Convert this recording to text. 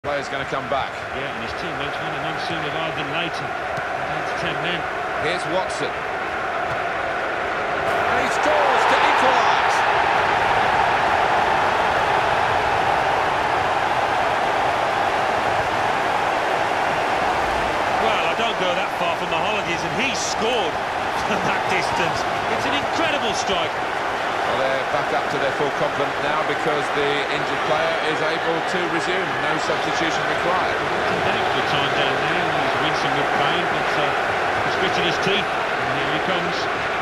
Player's going to come back. Yeah, and his teammates want him on sooner rather than later. Down to 10 men. Here's Watson. And he scores to equalise. Well, I don't go that far from the holidays, and he scored from that distance. It's an incredible strike. Well, they're back up to their full complement now because the injured player is able to resume. No substitution required. He's down for the time down there. He's wincing with pain, but he's gritted his teeth. And here he comes.